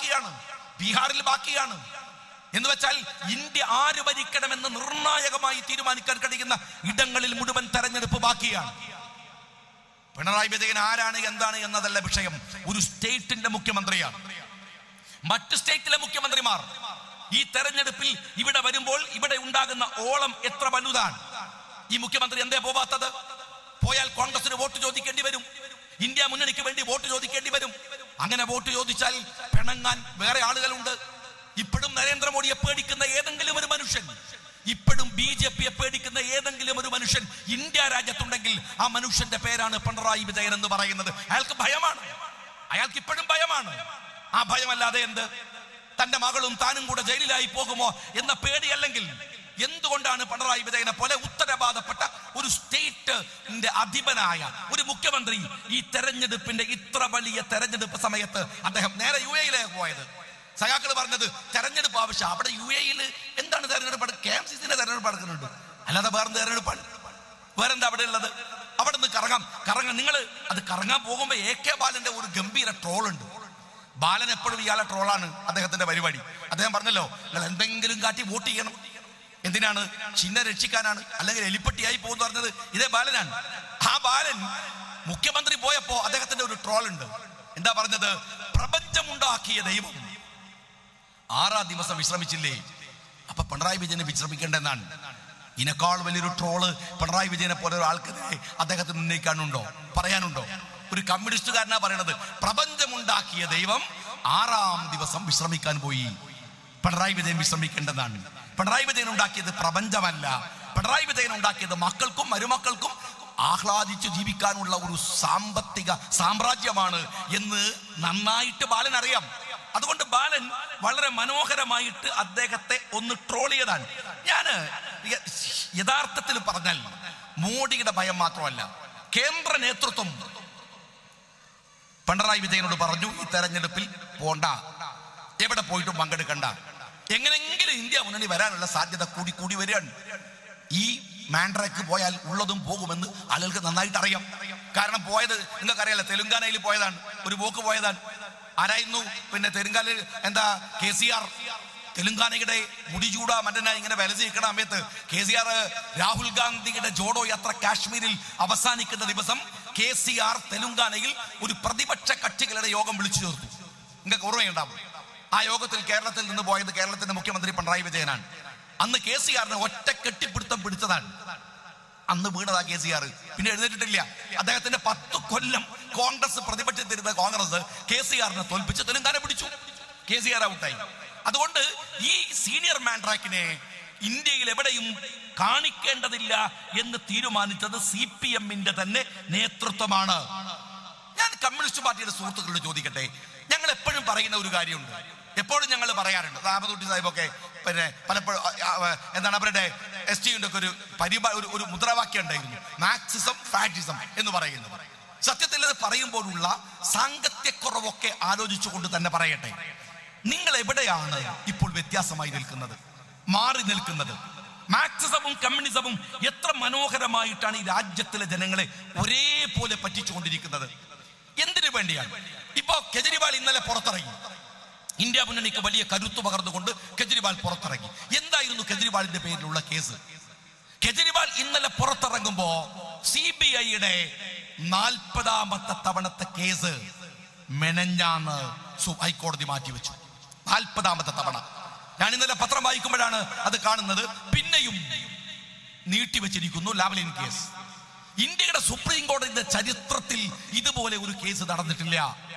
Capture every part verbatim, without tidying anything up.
ബാക്കിയാണ്, ബീഹാറിൽ ബാക്കിയാണ്. എന്ന് വെച്ചാൽ ഇന്ത്യ ആര് ഭരിക്കണമെന്ന് നിർണായകമായി തീരുമാനിക്കാൻ കഴിയുന്ന ഇടങ്ങളിൽ മുഴുവൻ തെരഞ്ഞെടുപ്പ് ബാക്കിയാണ്. പിണറായി വിജയൻ ആരാണ് എന്താണ് എന്നതല്ല വിഷയം. ഒരു സ്റ്റേറ്റിന്റെ മുഖ്യമന്ത്രിയാണ്. മറ്റ് സ്റ്റേറ്റിലെ മുഖ്യമന്ത്രിമാർ ഈ തെരഞ്ഞെടുപ്പിൽ ഇവിടെ വരുമ്പോൾ ഇവിടെ ഉണ്ടാകുന്ന ഓളം എത്ര വലുതാണ്. ഈ മുഖ്യമന്ത്രി എന്തേ പോവാത്തത്? പോയാൽ കോൺഗ്രസിന് വോട്ട് ചോദിക്കേണ്ടി വരും, ഇന്ത്യ മുന്നണിക്ക് വേണ്ടി വോട്ട് ചോദിക്കേണ്ടി വരും. അങ്ങനെ വോട്ട് ചോദിച്ചാൽ പിണങ്ങാൻ വേറെ ആളുകളുണ്ട്. ഇപ്പോഴും നരേന്ദ്രമോദിയെ പേടിക്കുന്ന ഏതെങ്കിലും ഒരു മനുഷ്യൻ, ഇപ്പോഴും ബി ജെ പിയെ പേടിക്കുന്ന ഏതെങ്കിലും ഒരു മനുഷ്യൻ ഇന്ത്യ രാജ്യത്തുണ്ടെങ്കിൽ ആ മനുഷ്യന്റെ പേരാണ് പിണറായി വിജയൻ എന്ന് പറയുന്നത്. അയാൾക്ക് ഭയമാണ്, അയാൾക്ക് ഇപ്പോഴും ഭയമാണ്. ആ ഭയമല്ലാതെ എന്ത്? തന്റെ മകളും താനും കൂടെ ജയിലിലായി പോകുമോ എന്ന പേടിയല്ലെങ്കിൽ എന്തുകൊണ്ടാണ് പിണറായി വിജയനെ പോലെ ഉത്തരവാദപ്പെട്ട ഒരു സ്റ്റേറ്റിന്റെ അധിപനായ ഒരു മുഖ്യമന്ത്രി ഈ തെരഞ്ഞെടുപ്പിന്റെ ഇത്ര വലിയ തെരഞ്ഞെടുപ്പ് സമയത്ത് അദ്ദേഹം നേരെ യു എയിലേക്ക് പോയത്? സഖാക്കൾ പറഞ്ഞത് തെരഞ്ഞെടുപ്പ് ആവശ്യം. അവിടെ യു എയിൽ എന്താണ് തെരഞ്ഞെടുപ്പ്? കെ എം സി സിന്റെ തെരഞ്ഞെടുപ്പ് നടക്കുന്നുണ്ട്, അല്ലാതെ വേറെ തെരഞ്ഞെടുപ്പാണ്? വേറെന്താ അവിടെ ഉള്ളത്? അവിടെ നിന്ന് കറങ്ങാം കറങ്ങാം നിങ്ങൾ അത് കറങ്ങാൻ പോകുമ്പോ എ കെ ബാലന്റെ ഒരു ഗംഭീര ട്രോളുണ്ട്. ബാലൻ എപ്പോഴും ഇയാളെ ട്രോളാണ് അദ്ദേഹത്തിന്റെ പരിപാടി. അദ്ദേഹം പറഞ്ഞല്ലോ, നിങ്ങൾ എന്തെങ്കിലും കാട്ടി വോട്ട് ചെയ്യണം. എന്തിനാണ്? ചിഹ്നം രക്ഷിക്കാനാണ്, അല്ലെങ്കിൽ എലിപ്പട്ടിയായി പോകുന്നു പറഞ്ഞത് ഇതേ ബാലനാണ്. ആ ബാലൻ മുഖ്യമന്ത്രി പോയപ്പോ അദ്ദേഹത്തിന്റെ ഒരു ട്രോൾ ഉണ്ട്. എന്താ പറഞ്ഞത്? പ്രപഞ്ചമുണ്ടാക്കിയ ദൈവം ആറാം ദിവസം വിശ്രമിച്ചില്ലേ, അപ്പൊ പിണറായി വിജയനെ വിശ്രമിക്കേണ്ടെന്നാണ്. ഇതിനേക്കാൾ വലിയൊരു ട്രോള് പിണറായി വിജയനെ പോലെ ഒരാൾക്കെതിരെ അദ്ദേഹത്തിന് ഉന്നയിക്കാനുണ്ടോ, പറയാനുണ്ടോ? ഒരു കമ്മ്യൂണിസ്റ്റുകാരനാ പറയണത്, പ്രപഞ്ചമുണ്ടാക്കിയ ദൈവം ആറാം ദിവസം വിശ്രമിക്കാൻ പോയി, പിണറായി വിജയൻ വിശ്രമിക്കേണ്ടതാണ്. പിണറായി വിജയൻ ഉണ്ടാക്കിയത് പ്രപഞ്ചമല്ല, പിണറായി വിജയൻ ഉണ്ടാക്കിയത് മക്കൾക്കും മരുമക്കൾക്കും ആഹ്ലാദിച്ചു ജീവിക്കാനുള്ള ഒരു സാമ്പത്തിക സാമ്രാജ്യമാണ് എന്ന് നന്നായിട്ട് ബാലൻ അറിയാം. അതുകൊണ്ട് ബാലൻ വളരെ മനോഹരമായിട്ട് അദ്ദേഹത്തെ ഒന്ന് ട്രോൾ ചെയ്താണ്. ഞാന് യഥാർത്ഥത്തിൽ പറഞ്ഞാൽ മോഡിയുടെ ഭയം മാത്രമല്ല, കേന്ദ്ര നേതൃത്വം പിണറായി വിജയനോട് പറഞ്ഞു, ഈ തെരഞ്ഞെടുപ്പിൽ പോണ്ട, എവിടെ പോയിട്ടും പങ്കെടുക്കണ്ട, എങ്ങനെങ്കിലും ഇന്ത്യ മുന്നണി വരാനുള്ള സാധ്യത കൂടി കൂടി വരികയാണ്. ഈ മാൻഡ്രയ്ക്ക് പോയാൽ ഉള്ളതും പോകുമെന്ന് ആളുകൾക്ക് നന്നായിട്ട് അറിയാം. കാരണം പോയത് നിങ്ങൾക്കറിയാലോ, തെലുങ്കാനയിൽ പോയതാണ്, ഒരു പോക്ക് പോയതാണ്. ആരായിരുന്നു? പിന്നെ തെലുങ്കാനയിൽ എന്താ കെ സി ആർ തെലുങ്കാനയുടെ മുടിചൂട മന്നനായി ഇങ്ങനെ വലസി നിൽക്കുന്ന സമയത്ത് കെ സി ആർ രാഹുൽ ഗാന്ധിയുടെ ജോഡോ യാത്ര കാശ്മീരിൽ അവസാനിക്കുന്ന ദിവസം കെ സി ആർ തെലുങ്കാനയിൽ ഒരു പ്രതിപക്ഷ കക്ഷികളുടെ യോഗം വിളിച്ചു ചേർത്തു. നിങ്ങൾക്ക് ഓർമ്മയുണ്ടാവും. ആ യോഗത്തിൽ കേരളത്തിൽ നിന്ന് പോയത് കേരളത്തിന്റെ മുഖ്യമന്ത്രി പിണറായി വിജയനാണ്. അന്ന് കെ സി ആറിന് ഒറ്റ കെട്ടിപ്പിടുത്തം പിടിച്ചതാണ്. അന്ന് വീണതാ കെ സി ആർ, പിന്നെ എഴുന്നേറ്റിട്ടില്ല. അദ്ദേഹത്തിന്റെ പത്ത് കൊല്ലം കോൺഗ്രസ് പ്രതിപക്ഷത്തിരുന്ന കോൺഗ്രസ് കെ സി ആറിനെ തോൽപ്പിച്ച് തെലുങ്കാന പിടിച്ചു. കെ സി ആർ ഔട്ടായി. അതുകൊണ്ട് ഈ സീനിയർ മാൻഡ്രാക്കിനെ ഇന്ത്യയിൽ എവിടെയും കാണിക്കേണ്ടതില്ല എന്ന് തീരുമാനിച്ചത് സി പി എമ്മിന്റെ തന്നെ നേതൃത്വമാണ്. ഞാൻ കമ്മ്യൂണിസ്റ്റ് പാർട്ടിയുടെ സുഹൃത്തുക്കളോട് ചോദിക്കട്ടെ, ഞങ്ങൾ എപ്പോഴും പറയുന്ന ഒരു കാര്യമുണ്ട്, എപ്പോഴും ഞങ്ങൾ പറയാറുണ്ട്. അഹമ്മദ് സാഹിബൊക്കെ പിന്നെ പലപ്പോഴും എന്താണ് അവരുടെ എസ് ടിയുടെ ഒക്കെ ഒരു പരിപാടി, ഒരു ഒരു മുദ്രാവാക്യം ഉണ്ടായിരുന്നു, മാർക്സിസം ഫാഷിസം എന്ന് പറയുന്നത്. സത്യത്തിൽ അത് പറയുമ്പോഴുള്ള സാങ്കത്യക്കുറവൊക്കെ ആലോചിച്ചുകൊണ്ട് തന്നെ പറയട്ടെ, നിങ്ങൾ എവിടെയാണ് ഇപ്പോൾ വ്യത്യാസമായി നിൽക്കുന്നത്, മാറി നിൽക്കുന്നത്? മാർക്സിസവും കമ്മ്യൂണിസവും എത്ര മനോഹരമായിട്ടാണ് ഈ രാജ്യത്തിലെ ജനങ്ങളെ ഒരേപോലെ പറ്റിച്ചുകൊണ്ടിരിക്കുന്നത്. എന്തിനു വേണ്ടിയാണ്? ഇപ്പോ കെജ്രിവാൾ ഇന്നലെ പുറത്തിറങ്ങി, ഇന്ത്യ മുന്നണിക്ക് വലിയ കരുത്തു പകർന്നുകൊണ്ട് കെജ്രിവാൾ പുറത്തിറങ്ങി. എന്തായിരുന്നു കെജ്രിവാളിന്റെ പേരിലുള്ള കേസ്? കെജ്രിവാൾ ഇന്നലെ പുറത്തിറങ്ങുമ്പോ സി ബി ഐയുടെ നാൽപ്പതാമത്തെ തവണത്തെ കേസ് മെനഞ്ഞാന്ന് ഹൈക്കോടതി മാറ്റിവെച്ചു. നാൽപ്പതാമത്തെ തവണ. ഞാൻ ഇന്നലെ പത്രം വായിക്കുമ്പോഴാണ് അത് കാണുന്നത്. പിന്നെയും നീട്ടിവെച്ചിരിക്കുന്നു ലാവ്ലിൻ കേസ്. ഇന്ത്യയുടെ സുപ്രീം കോടതിയുടെ ചരിത്രത്തിൽ ഇതുപോലെ ഒരു കേസ് നടന്നിട്ടില്ല.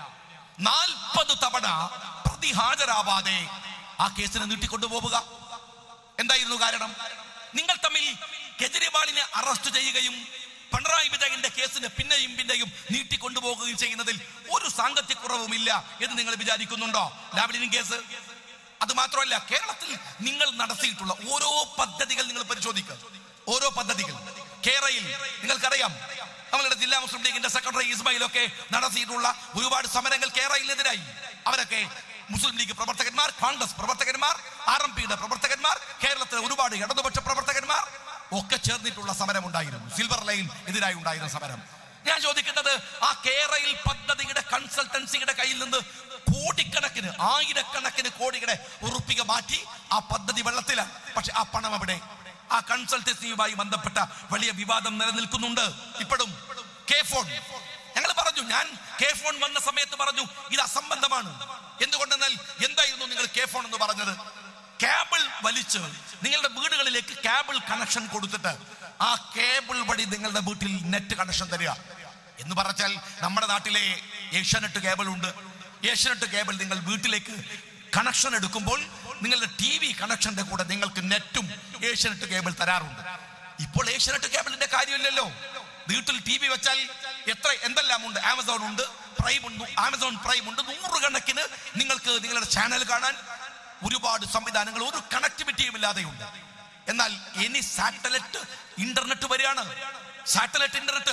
നാൽപ്പത് തവണ പ്രതി ഹാജരാവാതെ ആ കേസിനെ നീട്ടിക്കൊണ്ടുപോവുക. എന്തായിരുന്നു കാരണം? നിങ്ങൾ തമ്മിൽ കെജ്രിവാളിനെ അറസ്റ്റ് ചെയ്യുകയും പിണറായി വിജയന്റെ കേസിനെ പിന്നെയും പിന്നെയും നീട്ടിക്കൊണ്ടുപോകുകയും ചെയ്യുന്നതിൽ ഒരു സാങ്കത്യക്കുറവുമില്ല എന്ന് നിങ്ങൾ വിചാരിക്കുന്നുണ്ടോ? ലാവ്ലിൻ കേസ് അത് മാത്രമല്ല, കേരളത്തിൽ നിങ്ങൾ നടത്തിയിട്ടുള്ള ഓരോ പദ്ധതികൾ നിങ്ങൾ പരിശോധിക്കുക. ഓരോ പദ്ധതികൾ കേരളയിൽ നിങ്ങൾക്കറിയാം, നമ്മളുടെ ജില്ലാ മുസ്ലിം ലീഗിന്റെ സെക്രട്ടറി ഇസ്മായിലൊക്കെ നടത്തിയിട്ടുള്ള ഒരുപാട് സമരങ്ങൾ കേരളയിലെതിരായി. അവരൊക്കെ മുസ്ലിം ലീഗ് പ്രവർത്തകന്മാർ, കോൺഗ്രസ് പ്രവർത്തകന്മാർ, ആർ എം പിയുടെ പ്രവർത്തകന്മാർ, കേരളത്തിലെ ഒരുപാട് ഇടതുപക്ഷ പ്രവർത്തകന്മാർ ഒക്കെ ചേർന്നിട്ടുള്ള സമരം ഉണ്ടായിരുന്നു. സിൽവർ ലൈൻ എതിരായി ഉണ്ടായിരുന്ന സമരം. ഞാൻ ചോദിക്കുന്നത്, ആ കേരളയിൽ പദ്ധതിയുടെ കൺസൾട്ടൻസിയുടെ കയ്യിൽ നിന്ന് കോടിക്കണക്കിന് ആയിരക്കണക്കിന് കോടിയുടെ ഉറുപ്പിക മാറ്റി ആ പദ്ധതി വെള്ളത്തിലാണ്. പക്ഷെ ആ പണം അവിടെ ആ കൺസൾട്ടൻസിയുമായി ബന്ധപ്പെട്ട വലിയ വിവാദം നിലനിൽക്കുന്നുണ്ട് ഇപ്പോഴും. കെ ഫോൺ ഞങ്ങൾ പറഞ്ഞു, ഞാൻ കെ ഫോൺ വന്ന സമയത്ത് പറഞ്ഞു ഇത് അസംബന്ധമാണ്. എന്തുകൊണ്ടെന്നാൽ എന്തായിരുന്നു നിങ്ങൾ കെ ഫോൺ എന്ന് പറഞ്ഞത്? കേബിൾ വലിച്ച് നിങ്ങളുടെ വീടുകളിലേക്ക് കേബിൾ കണക്ഷൻ കൊടുത്തിട്ട് ആ കേബിൾ വഴി നിങ്ങളുടെ വീട്ടിൽ നെറ്റ് കണക്ഷൻ തരിക എന്ന് പറഞ്ഞാൽ, നമ്മുടെ നാട്ടിലെ ഏഷ്യാനെറ്റ് കേബിൾ ഉണ്ട്. ഏഷ്യാനെറ്റ് കേബിൾ നിങ്ങൾ വീട്ടിലേക്ക് കണക്ഷൻ എടുക്കുമ്പോൾ നിങ്ങളുടെ ടി വി കണക്ഷന്റെ കൂടെ നിങ്ങൾക്ക് നെറ്റും ഏഷ്യാനെറ്റ് കേബിൾ തരാറുണ്ട്. ഇപ്പോൾ ഏഷ്യാനെറ്റ് കേബിളിന്റെ കാര്യമില്ലല്ലോ. വീട്ടിൽ ടി വി വെച്ചാൽ എത്ര എന്തെല്ലാം ഉണ്ട്. ആമസോൺ ഉണ്ട്, പ്രൈം ഉണ്ട്, ആമസോൺ പ്രൈം ഉണ്ട്. നൂറുകണക്കിന് നിങ്ങൾക്ക് നിങ്ങളുടെ ചാനൽ കാണാൻ ഒരുപാട് സംവിധാനങ്ങൾ ഒരു കണക്ടിവിറ്റിയും ഇല്ലാതെയുണ്ട്. എന്നാൽ ഇനി സാറ്റലൈറ്റ് ഇന്റർനെറ്റ് വരികയാണ്. സാറ്റലൈറ്റ് ഇന്റർനെറ്റ്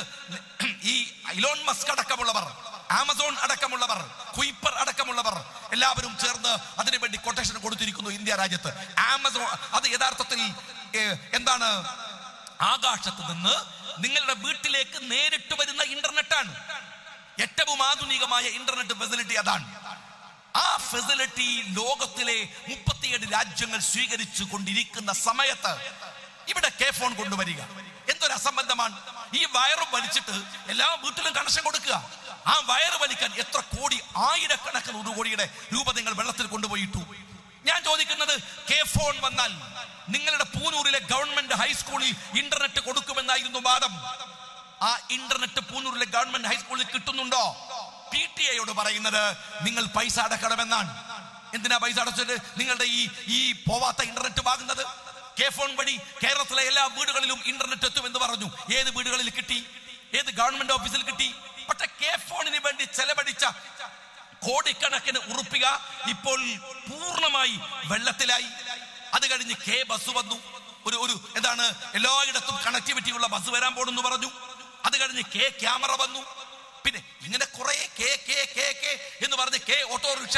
ഈ ഇലോൺ മസ്ക് അടക്കമുള്ളവർ, ആമസോൺ അടക്കമുള്ളവർ, കുയിപ്പർ അടക്കമുള്ളവർ എല്ലാവരും ചേർന്ന് അതിനുവേണ്ടി കൊട്ടേഷൻ കൊടുത്തിരിക്കുന്നു ഇന്ത്യ രാജ്യത്ത്. ആമസോൺ അത് യഥാർത്ഥത്തിൽ എന്താണ്? ആകാശത്ത് നിന്ന് നിങ്ങളുടെ വീട്ടിലേക്ക് നേരിട്ട് വരുന്ന ഇന്റർനെറ്റാണ്. ഏറ്റവും ആധുനികമായ ഇന്റർനെറ്റ് ഫെസിലിറ്റി അതാണ്. ആ ഫെസിലിറ്റി ലോകത്തിലെ മുപ്പത്തിയേഴ് രാജ്യങ്ങൾ സ്വീകരിച്ചു കൊണ്ടിരിക്കുന്ന സമയത്ത് ഇവിടെ കെ ഫോൺ കൊണ്ടുവരിക എന്തൊരു അസംബന്ധമാണ്. ഈ വയറ് വലിച്ചിട്ട് എല്ലാ വീട്ടിലും കണക്ഷൻ കൊടുക്കുക. ആ വയറ് വലിക്കാൻ എത്ര കോടി, ആയിരക്കണക്കിന് ഒരു കോടിയുടെ രൂപ നിങ്ങൾ വെള്ളത്തിൽ കൊണ്ടുപോയിട്ടു. ഞാൻ ചോദിക്കുന്നത്, കെ ഫോൺ വന്നാൽ നിങ്ങളുടെ പൂനൂരിലെ ഗവൺമെന്റ് ഹൈസ്കൂളിൽ ഇന്റർനെറ്റ് കൊടുക്കുമെന്നായിരുന്നു വാദം. ആ ഇന്റർനെറ്റ് പൂനൂരിലെ ഗവൺമെന്റ് ഹൈസ്കൂളിൽ കിട്ടുന്നുണ്ടോ? പി ടി എയോട് പറയുന്നത് നിങ്ങൾ പൈസ അടക്കണമെന്നാണ്. എന്തിനാ പൈസ അടച്ചിട്ട് നിങ്ങളുടെ ഈ ഈ പോവാത്ത ഇന്റർനെറ്റ് വാങ്ങുന്നത്? കെ ഫോൺ വഴി കേരളത്തിലെ എല്ലാ വീടുകളിലും ഇന്റർനെറ്റ് എത്തുമെന്ന് പറഞ്ഞു. ഏത് വീടുകളിൽ കിട്ടി? ഏത് ഗവൺമെന്റ് ഓഫീസിൽ കിട്ടി? പക്ഷെ കെ ഫോണിന് വേണ്ടി ചെലവഴിച്ച കോടിക്കണക്കിന് ഉറുപ്പിക ഇപ്പോൾ പൂർണ്ണമായി വെള്ളത്തിലായി. അത് കഴിഞ്ഞ് കെ ബസ് വന്നു. ഒരു ഒരു എന്താണ് എല്ലായിടത്തും കണക്ടിവിറ്റി ഉള്ള ബസ് വരാൻ പോണെന്ന് പറഞ്ഞു. അത് കഴിഞ്ഞ് കെ ക്യാമറ വന്നു. പിന്നെ ഇങ്ങനെ കുറെ കെ കെ കെ കെ എന്ന് പറഞ്ഞ് കെ ഓട്ടോറിക്ഷ.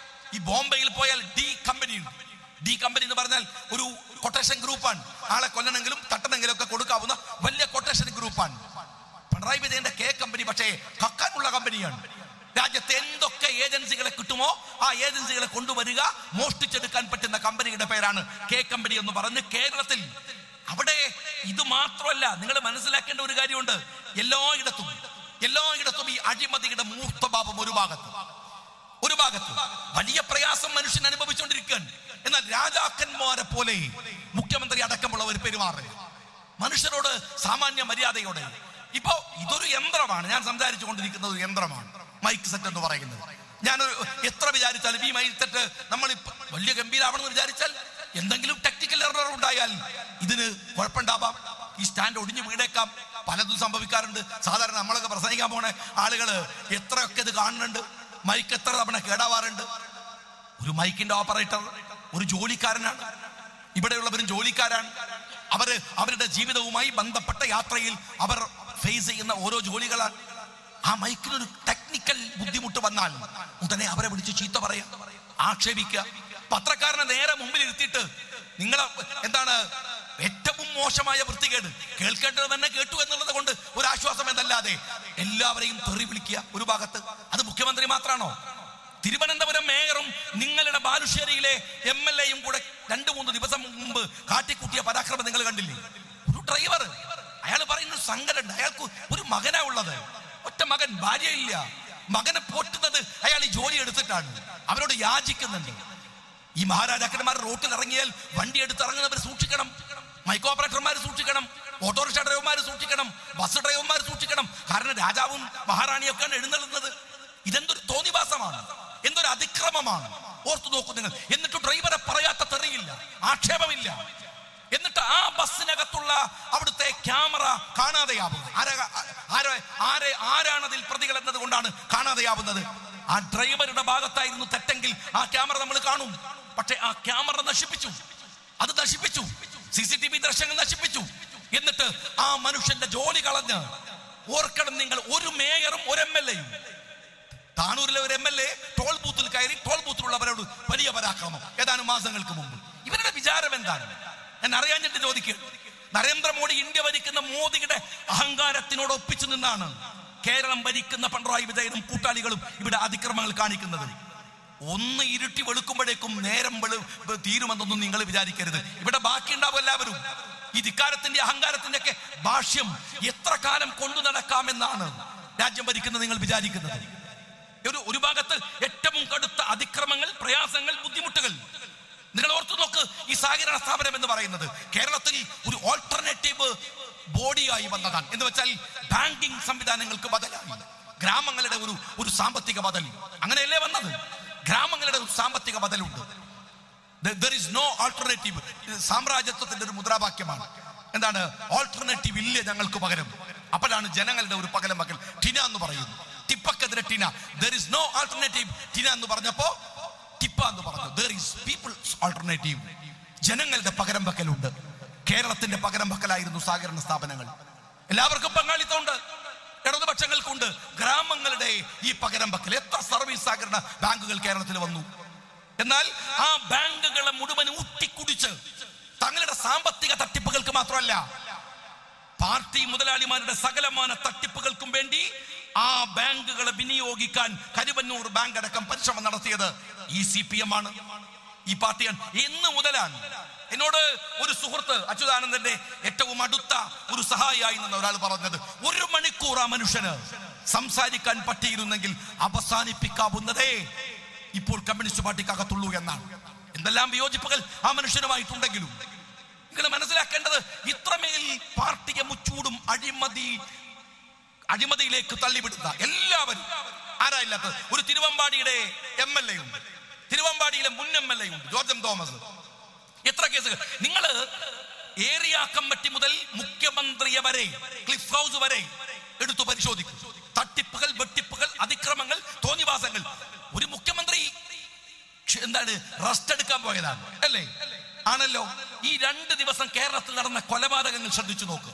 ഈ ബോംബെയിൽ പോയാൽ ഡി കമ്പനി ഉണ്ട്. ഡി കമ്പനി എന്ന് പറഞ്ഞാൽ ഒരു കൊട്ടേഷൻ ഗ്രൂപ്പാണ്. ആളെ കൊല്ലണമെങ്കിലും തട്ടണമെങ്കിലും ഒക്കെ കൊടുക്കാവുന്ന വലിയ കൊട്ടേഷൻ ഗ്രൂപ്പാണ്. പിണറായി വിജയന്റെ കെ കമ്പനി പക്ഷേ കക്കാനുള്ള കമ്പനിയാണ്. രാജ്യത്തെ എന്തൊക്കെ ഏജൻസികളെ കിട്ടുമോ ആ ഏജൻസികളെ കൊണ്ടുവരിക, മോഷ്ടിച്ചെടുക്കാൻ പറ്റുന്ന കമ്പനിയുടെ പേരാണ് കെ കമ്പനി എന്ന് പറഞ്ഞ് കേരളത്തിൽ. അവിടെ ഇത് മാത്രമല്ല, നിങ്ങൾ മനസ്സിലാക്കേണ്ട ഒരു കാര്യമുണ്ട്. എല്ലായിടത്തും എല്ലായിടത്തും ഈ അഴിമതിയുടെ മൂർത്തഭാവം ഒരു ഭാഗത്ത് ഒരു ഭാഗത്ത് വലിയ പ്രയാസം മനുഷ്യൻ അനുഭവിച്ചുകൊണ്ടിരിക്കുകയാണ്. എന്നാൽ രാജാക്കന്മാരെ പോലെ മുഖ്യമന്ത്രി അടക്കമുള്ളവർ പെരുമാറുക മനുഷ്യരോട് സാമാന്യ മര്യാദയോടെ. ഇപ്പോ ഇതൊരു യന്ത്രമാണ്. ഞാൻ സംസാരിച്ചു കൊണ്ടിരിക്കുന്നത് ഒരു യന്ത്രമാണ്, മൈക്ക് സെറ്റ് എന്ന് പറയുന്നത്. ഞാൻ എത്ര വിചാരിച്ചാലും ഈ മൈക്ക് സെറ്റ് നമ്മൾ വലിയ ഗംഭീരാവണമെന്ന് വിചാരിച്ചാൽ എന്തെങ്കിലും ടെക്നിക്കൽ എറർ ഉണ്ടായാൽ ഇതിന് കുഴപ്പമുണ്ടാവാം. ഈ സ്റ്റാൻഡ് ഒടിഞ്ഞു വീണേക്കാം. പലതും സംഭവിക്കാറുണ്ട്. സാധാരണ നമ്മളൊക്കെ പ്രസംഗിക്കാൻ പോണ ആളുകൾ എത്രയൊക്കെ ഇത് കാണുന്നുണ്ട്. മൈക്ക് എത്ര തവണ കേടാവാറുണ്ട്. ഒരു മൈക്കിന്റെ ഓപ്പറേറ്റർ ഒരു ജോലിക്കാരനാണ്. ഇവിടെയുള്ളവരും ജോലിക്കാരാണ്. അവര് അവരുടെ ജീവിതവുമായി ബന്ധപ്പെട്ട യാത്രയിൽ അവർ ഫേസ് ചെയ്യുന്ന ഓരോ ജോലികളാണ്. ആ മൈക്കിനൊരു ടെക്നിക്കൽ ബുദ്ധിമുട്ട് വന്നാൽ ഉടനെ അവരെ വിളിച്ച് ചീത്ത പറയാം, ആക്ഷേപിക്കുക. പത്രക്കാരനെ നേരെ മുമ്പിൽ ഇരുത്തിയിട്ട് നിങ്ങളെ എന്താണ് ഏറ്റവും മോശമായ വൃത്തികേട് കേൾക്കേണ്ടത് തന്നെ കേട്ടു എന്നുള്ളത് കൊണ്ട് ഒരു ആശ്വാസം എന്നല്ലാതെ എല്ലാവരെയും തെറി വിളിക്കുക ഒരു ഭാഗത്ത്. അത് മുഖ്യമന്ത്രി മാത്രമാണോ? തിരുവനന്തപുരം മേയറും നിങ്ങളുടെ ബാലുശ്ശേരിയിലെ എം എൽ എയും കൂടെ രണ്ടു മൂന്ന് ദിവസം മുമ്പ് കാട്ടിക്കുട്ടിയ പരാക്രമം നിങ്ങൾ കണ്ടില്ലേ? ഒരു ഡ്രൈവർ, അയാൾ പറയുന്ന സങ്കടമുണ്ട്. അയാൾക്ക് ഒരു മകനാ ഉള്ളത്, ഒറ്റ മകൻ, ഭാര്യയില്ല. മകനെ പോറ്റുന്നത് അയാൾ ഈ ജോലി എടുത്തിട്ടാണ്. അവരോട് യാചിക്കുന്നുണ്ട്. ഈ മഹാരാജാക്കന്മാർ റോട്ടിൽ ഇറങ്ങിയാൽ വണ്ടി എടുത്ത് ഇറങ്ങുന്നവർ സൂക്ഷിക്കണം. മൈക്ക് ഓപ്പറേറ്റർമാർ സൂക്ഷിക്കണം, ഓട്ടോറിക്ഷ ഡ്രൈവർമാർ സൂക്ഷിക്കണം, ബസ് ഡ്രൈവർമാർ സൂക്ഷിക്കണം. കാരണം രാജാവും മഹാറാണിയൊക്കെയാണ് എഴുന്നള്ളുന്നത്. ഇതെന്തൊരു തോന്നിവാസമാണ്, എന്തൊരു അതിക്രമമാണ്. ഓർത്തു നോക്കൂ നിങ്ങൾ. എന്നിട്ട് ഡ്രൈവറെ പറയാത്ത തെറിയില്ല, ആക്ഷേപമില്ല. എന്നിട്ട് ആ ബസ്സിനകത്തുള്ള അവിടുത്തെ ക്യാമറ കാണാതെയാവുക. ആരെ ആരെ ആരാണ് അതിൽ പ്രതികൾ എന്നത് കൊണ്ടാണ് കാണാതെയാവുന്നത്. ആ ഡ്രൈവറുടെ ഭാഗത്തായിരുന്നു തെറ്റെങ്കിൽ ആ ക്യാമറ നമ്മൾ കാണും. പക്ഷെ ആ ക്യാമറ നശിപ്പിച്ചു, അത് നശിപ്പിച്ചു, സി സി ടി വി ദൃശ്യങ്ങൾ നശിപ്പിച്ചു. എന്നിട്ട് ആ മനുഷ്യന്റെ ജോലി കളഞ്ഞ്. ഓർക്കണം നിങ്ങൾ, ഒരു മേയറും ഒരു എം എൽ എയും, താനൂരിലെ ഒരു എം എൽ എ ടോൾ ബൂത്തിൽ കയറി ടോൾ ബൂത്തിലുള്ളവരോട് വലിയ പരാക്രമം ഏതാനും മാസങ്ങൾക്ക് മുമ്പ്. ഇവരുടെ വിചാരം എന്താണ്? ഞാൻ അറിയാഞ്ഞിട്ട് ചോദിക്കുക. നരേന്ദ്രമോദി ഇന്ത്യ ഭരിക്കുന്ന മോദിയുടെ അഹങ്കാരത്തിനോട് ഒപ്പിച്ചു നിന്നാണ് കേരളം ഭരിക്കുന്ന പിണറായി വിജയനും കൂട്ടാളികളും ഇവിടെ അതിക്രമങ്ങൾ കാണിക്കുന്നത്. ഒന്ന് ഇരുട്ടി വെളുക്കുമ്പോഴേക്കും നേരം വെളു തീരുമെന്നൊന്നും നിങ്ങൾ വിചാരിക്കരുത്. ഇവിടെ ബാക്കി ഉണ്ടാവും എല്ലാവരും. ഈ ധിക്കാരത്തിന്റെ അഹങ്കാരത്തിന്റെ ഒക്കെ ഭാഷ്യം എത്ര കാലം കൊണ്ടു നടക്കാമെന്നാണ് രാജ്യം ഭരിക്കുന്നത് നിങ്ങൾ വിചാരിക്കുന്നത്? ഒരു ഒരു ഭാഗത്ത് ഏറ്റവും കടുത്ത അതിക്രമങ്ങൾ, പ്രയാസങ്ങൾ, ബുദ്ധിമുട്ടുകൾ. നിങ്ങൾ ഓർത്തു നോക്ക്, ഈ സഹകരണ സ്ഥാപനം എന്ന് പറയുന്നത് കേരളത്തിൽ ഒരു ഓൾട്ടർനേറ്റീവ് ബോഡിയായി വന്നതാണ്. എന്ന് വെച്ചാൽ ബാങ്കിങ് സംവിധാനങ്ങൾക്ക് ബദലായി ഗ്രാമങ്ങളുടെ ഒരു ഒരു സാമ്പത്തിക ബദൽ. അങ്ങനെയല്ലേ വന്നത്? ഗ്രാമങ്ങളുടെ ഒരു സാമ്പത്തിക ബദലുണ്ട്. There is no alternative. സാമ്രാജ്യത്വത്തിന്റെ ഒരു മുദ്രാവാക്യമാണ്. എന്താണ്? ഓൾട്ടർനേറ്റീവ് ഇല്ല ഞങ്ങൾക്ക് പകരം. അപ്പോഴാണ് ജനങ്ങളുടെ ഒരു പകരം പകൽ ടിന എന്ന് പറയുന്നു. ടിപ്പക്കെതിരെ TINA. There is no alternative. TINA എന്ന് പറഞ്ഞപ്പോ ടിപ്പ എന്ന് പറഞ്ഞു. There is people's alternative. ജനങ്ങളുടെ പകരം വെക്കലുണ്ട്. കേരളത്തിന്റെ പകരം വെക്കലായിരുന്നു സഹകരണ സ്ഥാപനങ്ങൾ. എല്ലാവർക്കും പങ്കാളിത്തമുണ്ട്, ഇടതുപക്ഷങ്ങൾക്കുണ്ട്. ഗ്രാമങ്ങളുടെ ഈ പകരം വെക്കൽ. എത്ര സർവീസ് സഹകരണ ബാങ്കുകൾ കേരളത്തിൽ വന്നു. എന്നാൽ ആ ബാങ്കുകളെ മുഴുവൻ ഊട്ടിക്കുടിച്ച് തങ്ങളുടെ സാമ്പത്തിക തട്ടിപ്പുകൾക്ക് മാത്രമല്ല, പാർട്ടി മുതലാളിമാരുടെ സകലമാന തട്ടിപ്പുകൾക്കും വേണ്ടി ആ ബാങ്കുകളെ വിനിയോഗിക്കാൻ കരുവന്നൂർ ബാങ്ക് അടക്കം പരിശ്രമം നടത്തിയത് ഈ സി പി എം ആണ്, ഈ പാർട്ടിയാണ്. എന്ന് മുതലാണ് എന്നോട് ഒരു സുഹൃത്ത്, അച്യുതാനന്ദന്റെ ഏറ്റവും അടുത്ത ഒരു സഹായിയായി നിന്ന ഒരാൾ പറഞ്ഞത്, ഒരു മണിക്കൂർ ആ മനുഷ്യന് സംസാരിക്കാൻ പറ്റിയിരുന്നെങ്കിൽ അവസാനിപ്പിക്കാവുന്നതേ ഇപ്പോൾ കമ്മ്യൂണിസ്റ്റ് പാർട്ടിക്കകത്തുള്ളൂ എന്നാണ്. എന്തെല്ലാം വിയോജിപ്പുകൾ ആ മനുഷ്യനുമായിട്ടുണ്ടെങ്കിലും നിങ്ങൾ മനസ്സിലാക്കേണ്ടത്, ഇത്രമേൽ പാർട്ടിയെ മുച്ചൂടും അഴിമതി അഴിമതിയിലേക്ക് തള്ളിവിടുന്ന എല്ലാവരും ആരായില്ലാത്തത്. ഒരു തിരുവമ്പാടിയുടെ എം എൽ എ ഉണ്ട്, തിരുവമ്പാടിയിലെ മുൻ എം എൽ എ ഉണ്ട്, ജോർജ് എം തോമസ്. എത്ര കേസുകൾ നിങ്ങൾ ഏരിയ കമ്മിറ്റി മുതൽ മുഖ്യമന്ത്രിയെ വരെ, ക്ലിഫ് ഹൗസ് വരെ എടുത്തു പരിശോധിക്കും. തട്ടിപ്പുകൾ, വെട്ടിപ്പുകൾ, അതിക്രമങ്ങൾ, തോന്നിവാസങ്ങൾ. ഒരു മുഖ്യമന്ത്രി എന്താണ് റെസ്റ്റ് എടുക്കാൻ പോയതാണ് അല്ലേ? ആണല്ലോ. ഈ രണ്ട് ദിവസം കേരളത്തിൽ നടന്ന കൊലപാതകങ്ങൾ ശ്രദ്ധിച്ചു നോക്ക്.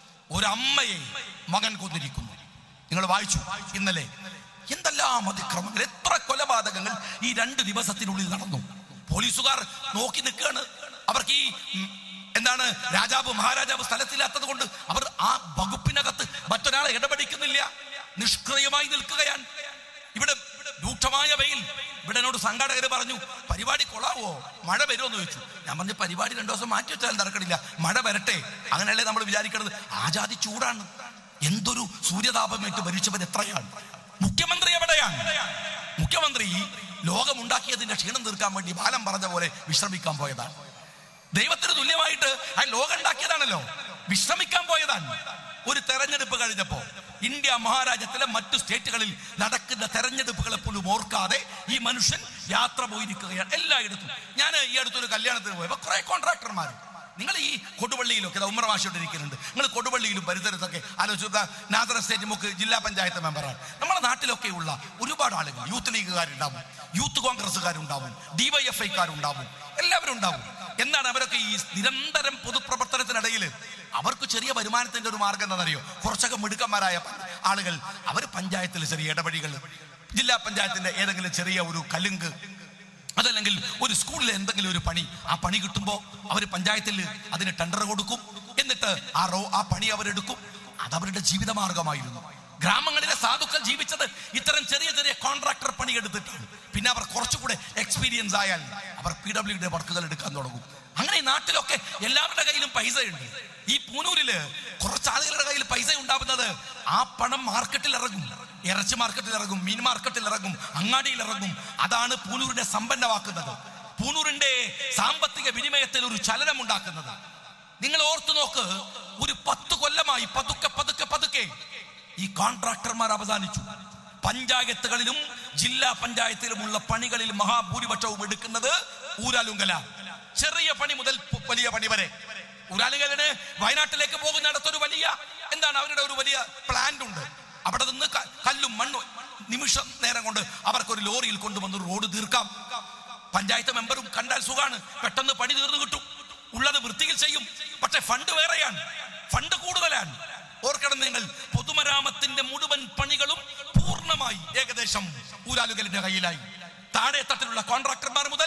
ഒരമ്മയെ മകൻ കൊന്നിരിക്കുന്നു. നിങ്ങൾ വായിച്ചു ഇന്നലെ. എന്തെല്ലാം അതിക്രമങ്ങൾ, എത്ര കൊലപാതകങ്ങൾ ഈ രണ്ട് ദിവസത്തിനുള്ളിൽ നടന്നു. പോലീസുകാർ നോക്കി നിൽക്കുകയാണ്. അവർക്ക് ഈ എന്താണ് രാജാവ് മഹാരാജാവ് സ്ഥലത്തില്ലാത്തത് കൊണ്ട് അവർ ആ വകുപ്പിനകത്ത് മറ്റൊരാളെ ഇടപെടിക്കുന്നില്ല, നിഷ്ക്രിയമായി നിൽക്കുകയാണ്. ഇവിടെ രൂക്ഷമായ വെയിൽ. ഇവിടെ എന്നോട് സംഘാടകർ പറഞ്ഞു, പരിപാടി കൊള്ളാവോ, മഴ വരുമോ എന്ന് ചോദിച്ചു. ഞാൻ പറഞ്ഞു, പരിപാടി രണ്ടു ദിവസം മാറ്റി വെച്ചാൽ നടക്കണില്ല, മഴ വരട്ടെ. അങ്ങനെയല്ലേ നമ്മൾ വിചാരിക്കുന്നത്? ആജാതി ചൂടാണ്. എന്തൊരു സൂര്യതാപമേറ്റ് ഭരിച്ചവൻ എത്രയാണ്. മുഖ്യമന്ത്രി എവിടെയാണ്? മുഖ്യമന്ത്രി ലോകമുണ്ടാക്കിയതിന്റെ ക്ഷീണം തീർക്കാൻ വേണ്ടി ബാലം പറഞ്ഞ പോലെ വിശ്രമിക്കാൻ പോയതാണ്. ദൈവത്തിന് തുല്യമായിട്ട് ആ ലോകം ഉണ്ടാക്കിയതാണല്ലോ, വിശ്രമിക്കാൻ പോയതാണ്. ഒരു തെരഞ്ഞെടുപ്പ് കഴിഞ്ഞപ്പോ ഇന്ത്യ മഹാരാജ്യത്തിലെ മറ്റു സ്റ്റേറ്റുകളിൽ നടക്കുന്ന തെരഞ്ഞെടുപ്പുകളെ പോലും ഓർക്കാതെ ഈ മനുഷ്യൻ യാത്ര പോയിരിക്കുകയാണ് എല്ലായിടത്തും. ഞാൻ ഈ അടുത്തൊരു കല്യാണത്തിന് പോയപ്പോ കുറെ കോൺട്രാക്ടർമാർ, നിങ്ങൾ ഈ കൊടുവള്ളിയിലൊക്കെ ഉമ്മർ വാശിയോട്ടിരിക്കുന്നുണ്ട്. നിങ്ങൾ കൊടുവള്ളിയിലും പരിസരത്തൊക്കെ ആലോചിച്ച നാദർ എസ്റ്റേറ്റ് മുക്ക് ജില്ലാ പഞ്ചായത്ത് മെമ്പറാണ്. നമ്മുടെ നാട്ടിലൊക്കെ ഉള്ള ഒരുപാട് ആളുകൾ, യൂത്ത് ലീഗുകാരുണ്ടാവും, യൂത്ത് കോൺഗ്രസ്സുകാരുണ്ടാവും, ഡിവൈഎഫ്ഐക്കാരുണ്ടാവും, എല്ലാവരും ഉണ്ടാവും. എന്നാണ് അവരൊക്കെ ഈ നിരന്തരം പൊതുപ്രവർത്തനത്തിനിടയിൽ അവർക്ക് ചെറിയ വരുമാനത്തിന്റെ ഒരു മാർഗം എന്താണെന്നറിയോ? കുറച്ചൊക്കെ മിടുക്കന്മാരായ ആളുകൾ അവർ പഞ്ചായത്തിൽ ചെറിയ ഇടപെടികൾ, ജില്ലാ പഞ്ചായത്തിന്റെ ഏതെങ്കിലും ചെറിയ ഒരു കലുങ്ക്, അതല്ലെങ്കിൽ ഒരു സ്കൂളിലെ എന്തെങ്കിലും ഒരു പണി, ആ പണി കിട്ടുമ്പോൾ അവർ പഞ്ചായത്തിൽ അതിന് ടെൻഡർ കൊടുക്കും. എന്നിട്ട് ആ റോ ആ പണി അവരെടുക്കും. അതവരുടെ ജീവിതമാർഗമായിരുന്നു. ഗ്രാമങ്ങളിലെ സാധുക്കൾ ജീവിച്ചത് ഇത്തരം ചെറിയ ചെറിയ കോൺട്രാക്ടർ പണി എടുത്തിട്ടാണ്. പിന്നെ അവർ കുറച്ചുകൂടെ എക്സ്പീരിയൻസ് ആയാൽ അവർ പി ഡബ്ല്യുയുടെ വർക്കുകൾ എടുക്കാൻ തുടങ്ങും. അങ്ങനെ ഈ നാട്ടിലൊക്കെ എല്ലാവരുടെ കയ്യിലും പൈസ ഉണ്ട്. ഈ പൂനൂരില് കുറച്ച് ആളുകളുടെ കയ്യിൽ പൈസ ഉണ്ടാവുന്നത് ആ പണം മാർക്കറ്റിൽ ഇറങ്ങും, ഇറച്ചി മാർക്കറ്റിൽ ഇറങ്ങും, മീൻ മാർക്കറ്റിൽ ഇറങ്ങും, അങ്ങാടിയിൽ ഇറങ്ങും. അതാണ് പൂനൂരിനെ സമ്പന്നമാക്കുന്നത്, പൂനൂരിന്റെ സാമ്പത്തിക വിനിമയത്തിൽ ഒരു ചലനം ഉണ്ടാക്കുന്നത്. നിങ്ങൾ ഓർത്തു നോക്ക്, ഒരു പത്ത് കൊല്ലമായി പതുക്കെ പതുക്കെ പതുക്കെ ഈ കോൺട്രാക്ടർമാർ അവസാനിച്ചു. പഞ്ചായത്തുകളിലും ജില്ലാ പഞ്ചായത്തിലുമുള്ള പണികളിൽ മഹാഭൂരിപക്ഷവും എടുക്കുന്നത് ഊരാലുങ്കല. ചെറിയ പണി മുതൽ വലിയ പണി വരെ. ഊരാലുങ്കലിന് വയനാട്ടിലേക്ക് പോകുന്നിടത്തൊരു വലിയ എന്താണ് അവരുടെ ഒരു വലിയ പ്ലാന്റ് ഉണ്ട്. അവിടെ നിന്ന് കല്ലും മണ്ണും നിമിഷ നേരം കൊണ്ട് അവർക്കൊരു ലോറിയിൽ കൊണ്ടുവന്ന് റോഡ് തീർക്കാം. പഞ്ചായത്ത് മെമ്പറും കണ്ടാൽ സുഖാണ്, പെട്ടെന്ന് പണി തീർന്നു കിട്ടും, ഉള്ളത് വൃത്തിയിൽ ചെയ്യും. പക്ഷെ ഫണ്ട് വേറെയാണ്, ഫണ്ട് കൂടുതലാണ്. ഓർക്കണം നിങ്ങൾ, പൊതുമരാമത്തിന്റെ മുഴുവൻ പണികളും പൂർണ്ണമായി ഏകദേശം ഊരാലുകലിന്റെ കയ്യിലായി. താഴെ തട്ടിലുള്ള കോൺട്രാക്ടർമാർ മുതൽ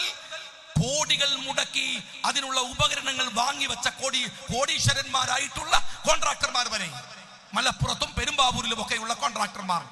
കോടികൾ മുടക്കി അതിനുള്ള ഉപകരണങ്ങൾ വാങ്ങിവെച്ച കോടി കോടീശ്വരന്മാരായിട്ടുള്ള കോൺട്രാക്ടർമാർ വരെ, മലപ്പുറത്തും പെരുമ്പാവൂരിലും ഒക്കെയുള്ള കോൺട്രാക്ടർമാർ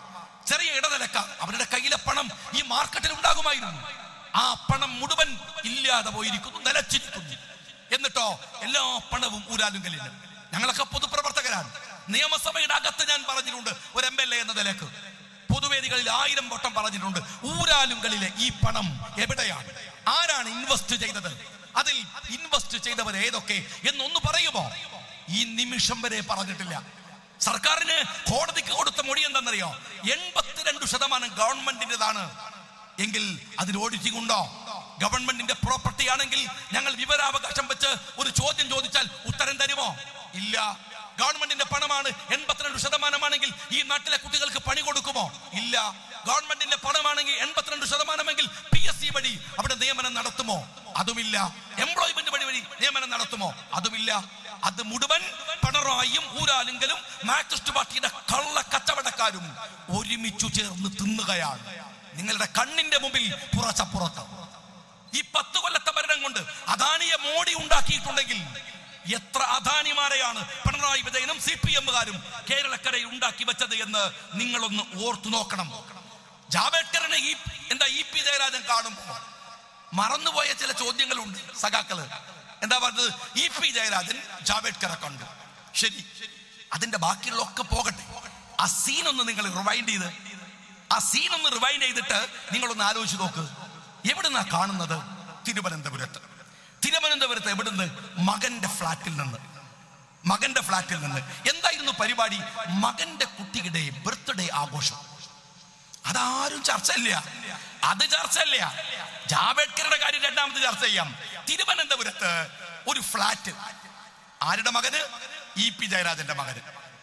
ചെറിയ ഇടനിലക്കാർ, അവരുടെ കയ്യിലെ പണം ഈ മാർക്കറ്റിൽ ഉണ്ടാകുമായിരുന്നു. ആ പണം മുഴുവൻ ഇല്ലാതെ പോയിരിക്കുന്നു, നിലച്ചിരിക്കുന്നു. എന്നിട്ടോ എല്ലാ പണവും ഊരാലുങ്കലിന്. ഞങ്ങളൊക്കെ പൊതുപ്രവർത്തകരാണ്. നിയമസഭയുടെ അകത്ത് ഞാൻ പറഞ്ഞിട്ടുണ്ട്, ഒരു എം എൽ എ എന്ന നിലക്ക് പൊതുവേദികളിൽ ആയിരം വട്ടം പറഞ്ഞിട്ടുണ്ട്, ഊരാലുങ്കലിലെ ഈ പണം എവിടെയാണ്, ആരാണ് ഇൻവെസ്റ്റ് ചെയ്തത്, അതിൽ ഇൻവെസ്റ്റ് ചെയ്തവർ ഏതൊക്കെ എന്നൊന്ന് പറയുമോ? ഈ നിമിഷം വരെ പറഞ്ഞിട്ടില്ല. സർക്കാരിന് കോടതിക്ക് കൊടുത്ത മൊഴി എന്താണെന്നറിയോ? എൺപത്തിരണ്ട് ശതമാനം ഗവൺമെന്റിൻ്റെതാണ് എങ്കിൽ അതിൽ ഓഡിറ്റിംഗ് ഉണ്ടോ? ഗവൺമെന്റിന്റെ പ്രോപ്പർട്ടി ആണെങ്കിൽ ഞങ്ങൾ വിവരാവകാശം വെച്ച് ഒരു ചോദ്യം ചോദിച്ചാൽ ഉത്തരം തരുമോ? ഇല്ല. ഗവൺമെന്റിന്റെ പണമാണ്, എൺപത്തിരണ്ട് ശതമാനമാണെങ്കിൽ ഈ നാട്ടിലെ കുട്ടികൾക്ക് പണി കൊടുക്കുമോ? ഇല്ല. ഗവൺമെന്റിന്റെ പണമാണെങ്കിൽ എൺപത്തിരണ്ട് ശതമാനമെങ്കിൽ പി എസ് സി വഴി അവിടെ നിയമനം നടത്തുമോ? അതുമില്ല. എംപ്ലോയ്മെന്റ് വഴി വഴി നിയമനം നടത്തുമോ? അതുമില്ല. അത് മുഴുവൻ പിണറായിയും ഊരാലുങ്കലും മാർക്സിസ്റ്റ് പാർട്ടിയുടെ കള്ള കച്ചവടക്കാരും ഒരുമിച്ചു ചേർന്ന് തിന്നുകയാണ്. നിങ്ങളുടെ കണ്ണിന്റെ മുമ്പിൽ പുറച്ചപ്പുറത്ത്. ഈ പത്ത് കൊല്ലത്തെ ഭരണം കൊണ്ട് അദാനിയെ മോഡി ഉണ്ടാക്കിയിട്ടുണ്ടെങ്കിൽ എത്ര അദാനിമാരെയാണ് പിണറായി വിജയനും സി പി എമ്മുകാരും കേരളക്കരയിൽ ഉണ്ടാക്കി വെച്ചത് എന്ന് നിങ്ങളൊന്ന് ഓർത്തു നോക്കണം. ജാവേദ്കറിനെ ഈ എന്താ ഇ പി ജയരാജൻ കാണുമ്പോൾ മറന്നുപോയ ചില ചോദ്യങ്ങളുണ്ട് സഖാക്കള്. എന്താ പറഞ്ഞത്? ഇ പി ജയരാജൻ ജാവേദ്കറെ കണ്ടു. ശരി, അതിന്റെ ബാക്കിയുള്ളൊക്കെ പോകട്ടെ. ആ സീനൊന്ന് നിങ്ങൾ റിവൈൻഡ് ചെയ്ത് ആ സീനൊന്ന് റിവൈൻഡ് ചെയ്തിട്ട് നിങ്ങളൊന്ന് ആലോചിച്ച് നോക്ക്. എവിടുന്നാ കാണുന്നത്? തിരുവനന്തപുരത്ത്. തിരുവനന്തപുരത്ത് എവിടുന്ന്? മകന്റെ ഫ്ലാറ്റിൽ നിന്ന്. മകന്റെ ഫ്ലാറ്റിൽ നിന്ന് എന്തായിരുന്നു പരിപാടി? മകന്റെ കുട്ടിയുടെ ബർത്ത്ഡേ ആഘോഷം. അതാരും ചർച്ചയില്ല, അത് ചർച്ചയില്ല. ജാവേദ്കറുടെ കാര്യം രണ്ടാമത് ചർച്ച ചെയ്യാം. തിരുവനന്തപുരത്ത് ഒരു ഫ്ലാറ്റ്. ആരുടെ മകന്? ഇ പി ജയരാജന്റെ മകന്.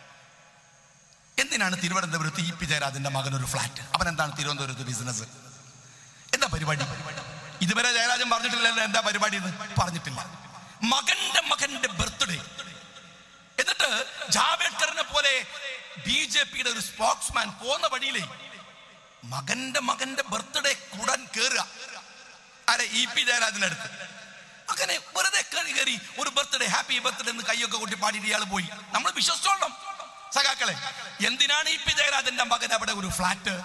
എന്തിനാണ് തിരുവനന്തപുരത്ത് ഇ പി ജയരാജന്റെ മകൻ ഒരു ഫ്ലാറ്റ്? അവൻ എന്താണ് തിരുവനന്തപുരത്ത് ബിസിനസ്? എന്താ പരിപാടി? ഇതുവരെ ജയരാജൻ പറഞ്ഞിട്ടില്ലല്ലോ എന്താ പരിപാടി എന്ന്. പറഞ്ഞിട്ടില്ല. മകന്റെ മകന്റെ ബർത്ത്ഡേ. എന്നിട്ട് ജാവേദ്കറിനെ പോലെ ബി ജെ പിയുടെ ഒരു സ്പോക്സ്മാൻ പോകുന്ന വഴിയിലേ മകന്റെ മകന്റെ ബർത്ത്ഡേ കൂടാൻ കേറുക. അല്ലെ ഇ പി ജയരാജന്റെ അടുത്ത് അങ്ങനെ വെറുതെ കയറി കയറി ഒരു ബർത്ത്ഡേ, ഹാപ്പി ബർത്ത്ഡേ എന്ന് കൈയൊക്കെ കൂട്ടി പാടിയിട്ട് ഇയാൾ പോയി. നമ്മൾ വിശ്വസിച്ചോളണം സഖാക്കളെ. എന്തിനാണ് ഇ പി ജയരാജന്റെ മകൻ അവിടെ ഒരു ഫ്ലാറ്റ്?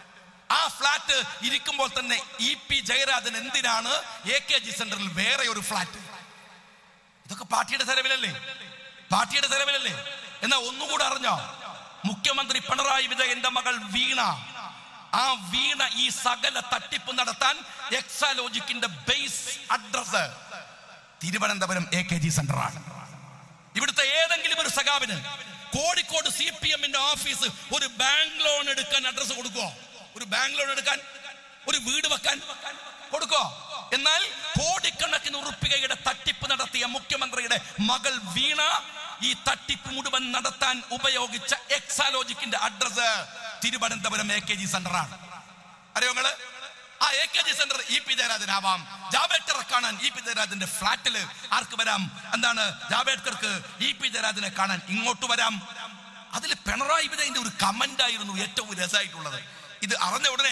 ആ ഫ്ലാറ്റ് ഇരിക്കുമ്പോൾ തന്നെ ഇ പി ജയരാജൻ എന്തിനാണ് എ കെ ജി സെന്ററിൽ വേറെ ഒരു ഫ്ലാറ്റ്? ഇതൊക്കെ പാർട്ടിയുടെ ചെലവിലല്ലേ? പാർട്ടിയുടെ ചെലവിലല്ലേ? എന്നാ ഒന്നുകൂടെ അറിഞ്ഞോ? മുഖ്യമന്ത്രി പിണറായി വിജയന്റെ മകൾ വീണ, ആ വീണ ഈ സകല തട്ടിപ്പ് നടത്താൻ എക്സാലോജിക്കിന്റെ base address Thiruvananthapuram A K G centre ആണ്. ഇവിടുത്തെ ഏതെങ്കിലും ഒരു സഖാവിന് കോഴിക്കോട് സി പി എമ്മിന്റെ ഓഫീസ് ഒരു ബാങ്ക് ലോൺ എടുക്കാൻ അഡ്രസ് കൊടുക്കുവോ? ഒരു ബാങ്ക് ലോൺ എടുക്കാൻ, ഒരു വീട് വെക്കാൻ കൊടുക്കോ? എന്നാൽ കോടിക്കണക്കിന് ഉറുപ്പികയുടെ തട്ടിപ്പ് നടത്തിയ മുഖ്യമന്ത്രിയുടെ മകൾ വീണ ഈ തട്ടിപ്പ് മുഴുവൻ നടത്താൻ ഉപയോഗിച്ച എക്സാലോജിക്കിന്റെ address Thiruvananthapuram A K G centre ആണ്. അറിയോ നിങ്ങള്? ആ A K G centre E P Jayarajan ആവാം. ജാവേദ്കറെ കാണാൻ ഇ പി ജയരാജന്റെ ഫ്ലാറ്റില് ആർക്ക് വരാം? എന്താണ്? ജാവേദ്കർക്ക് ഇ പി ജയരാജനെ കാണാൻ ഇങ്ങോട്ട് വരാം. അതിൽ പിണറായി വിജയന്റെ ഒരു കമന്റ് ആയിരുന്നു ഏറ്റവും രസമായിട്ടുള്ളത്. ഇത് അറിഞ്ഞ ഉടനെ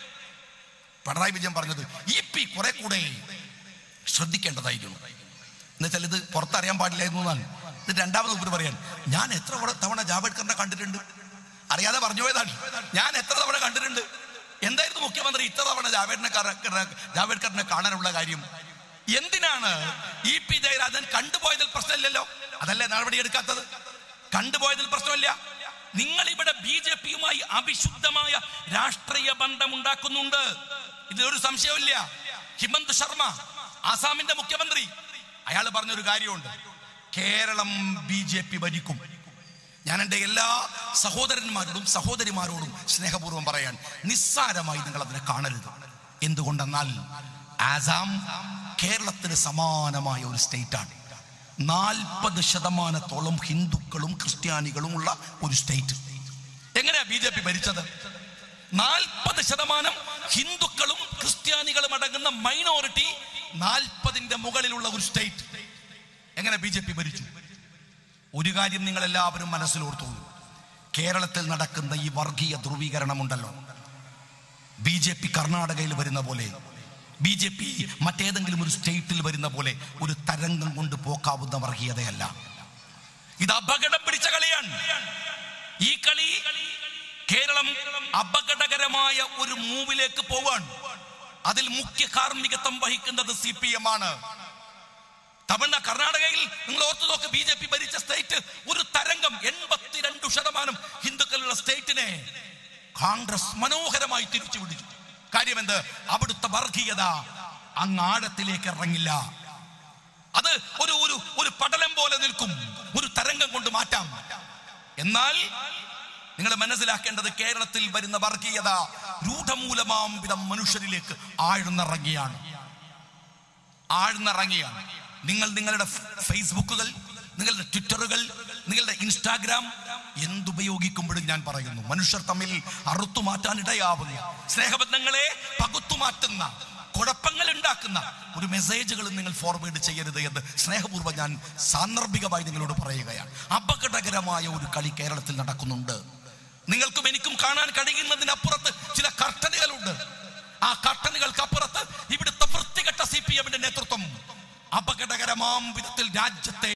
പിണറായി വിജയൻ പറഞ്ഞത് ഇ പി കുറെ കൂടെ ശ്രദ്ധിക്കേണ്ടതായിരുന്നു. എന്നുവെച്ചാൽ ഇത് പുറത്തറിയാൻ പാടില്ലായിരുന്നു എന്നാണ്. ഇത് രണ്ടാമത് ഉപരി പറയാൻ, ഞാൻ എത്ര തവണ ജാവേദ്കറിനെ കണ്ടിട്ടുണ്ട്, അറിയാതെ പറഞ്ഞു പോയതാണ്. ഞാൻ എത്ര തവണ കണ്ടിട്ടുണ്ട്. എന്തായിരുന്നു മുഖ്യമന്ത്രി ഇത്ര തവണ ജാവേദ്കറിനെ ജാവേദ്കറിനെ കാണാനുള്ള കാര്യം? എന്തിനാണ് ഇ പി ജയരാജൻ കണ്ടുപോയതിൽ പ്രശ്നമില്ലല്ലോ, അതല്ലേ നടപടിയെടുക്കാത്തത്? കണ്ടുപോയതിൽ പ്രശ്നമില്ല. നിങ്ങൾ ഇവിടെ ബി ജെ പിയുമായി അവിശുദ്ധമായ രാഷ്ട്രീയ ബന്ധം ഉണ്ടാക്കുന്നുണ്ട്, ഇതിലൊരു സംശയമില്ല. ഹിമന്ത് ശർമ്മ ആസാമിന്റെ മുഖ്യമന്ത്രി, അയാൾ പറഞ്ഞൊരു കാര്യമുണ്ട്, കേരളം ബി ജെ പി ഭരിക്കും. ഞാൻ എൻ്റെ എല്ലാ സഹോദരന്മാരോടും സഹോദരിമാരോടും സ്നേഹപൂർവ്വം പറയാൻ, നിസ്സാരമായി നിങ്ങൾ അതിനെ കാണരുത്. എന്തുകൊണ്ടെന്നാൽ ആസാം കേരളത്തിന് സമാനമായ ഒരു സ്റ്റേറ്റാണ്. നാൽപ്പത് ശതമാനത്തോളം ഹിന്ദുക്കളും ക്രിസ്ത്യാനികളും ഉള്ള ഒരു സ്റ്റേറ്റ്. എങ്ങനെയാ ബി ജെ പി ഭരിച്ചത്? നാൽപ്പത് ശതമാനം ഹിന്ദുക്കളും ക്രിസ്ത്യാനികളും അടങ്ങുന്ന മൈനോറിറ്റി നാൽപ്പതിന്റെ മുകളിലുള്ള ഒരു സ്റ്റേറ്റ് എങ്ങനെ ബി ജെ പി ഭരിച്ചു? ഒരു കാര്യം നിങ്ങൾ എല്ലാവരും മനസ്സിലോർത്തോളൂ. കേരളത്തിൽ നടക്കുന്ന ഈ വർഗീയ ധ്രുവീകരണമുണ്ടല്ലോ, ബി ജെ പി കർണാടകയിൽ വരുന്ന പോലെ, ബി ജെ പി മറ്റേതെങ്കിലും ഒരു സ്റ്റേറ്റിൽ വരുന്ന പോലെ ഒരു തരംഗം കൊണ്ട് പോക്കാവുന്ന വർഗീയതയല്ല. ഇത് അപകടം പിടിച്ച കളിയാണ്. ഈ കളി കേരളം അപകടകരമായ ഒരു മൂവിലേക്ക് പോവാൻ. അതിൽ മുഖ്യ കാർമ്മികത്വം വഹിക്കുന്നത് സി പി എം ആണ്. തമിഴ്നാട് കർണാടകയിൽ നിങ്ങൾ ഓർത്തു നോക്ക്, ബി ജെ പി ഭരിച്ച സ്റ്റേറ്റ് ഒരു തരംഗം എൺപത്തിരണ്ടു ശതമാനം ഹിന്ദുക്കളുള്ള സ്റ്റേറ്റിനെ കോൺഗ്രസ് മനോഹരമായി തിരിച്ചു പിടിച്ചു. കാര്യം എന്ത്? അവിടുത്തെ വർഗീയത അങ്ങ് ആഴത്തിലേക്ക് ഇറങ്ങില്ല. അത് ഒരു ഒരു ഒരു പടലം പോലെ നിൽക്കും, ഒരു തരംഗം കൊണ്ട് മാറ്റാം. എന്നാൽ നിങ്ങൾ മനസ്സിലാക്കേണ്ടത് കേരളത്തിൽ വരുന്ന വർഗീയത രൂഢമൂലമാം വിധം മനുഷ്യരിലേക്ക് ആഴ്ന്നിറങ്ങിയാണ് ആഴ്ന്നിറങ്ങിയാണ് നിങ്ങൾ നിങ്ങളുടെ ഫേസ്ബുക്കുകൾ, നിങ്ങളുടെ ട്വിറ്ററുകൾ, നിങ്ങളുടെ ഇൻസ്റ്റാഗ്രാം എന്തുപയോഗിക്കുമ്പോഴും ഞാൻ പറയുന്നു, മനുഷ്യർ തമ്മിൽ അറുത്തു മാറ്റാൻ ഇടയാവുന്ന, സ്നേഹബന്ധങ്ങളെ പകുത്തുമാറ്റുന്ന, കുഴപ്പങ്ങൾ ഉണ്ടാക്കുന്ന ഒരു മെസ്സേജുകളും നിങ്ങൾ ഫോർവേഡ് ചെയ്യരുത് എന്ന് സ്നേഹപൂർവ്വം ഞാൻ സാന്ദർഭികമായി നിങ്ങളോട് പറയുകയാണ്. അപകടകരമായ ഒരു കളി കേരളത്തിൽ നടക്കുന്നുണ്ട്. നിങ്ങൾക്കും എനിക്കും കാണാൻ കഴിയുന്നതിനപ്പുറത്ത് ചില കർട്ടനുകളുണ്ട്. ആ കർട്ടനുകൾക്കപ്പുറത്ത് ഇവിടുത്തെ വൃത്തികെട്ട സി പി എമ്മിന്റെ നേതൃത്വം അപകടകരമാം വിധത്തിൽ രാജ്യത്തെ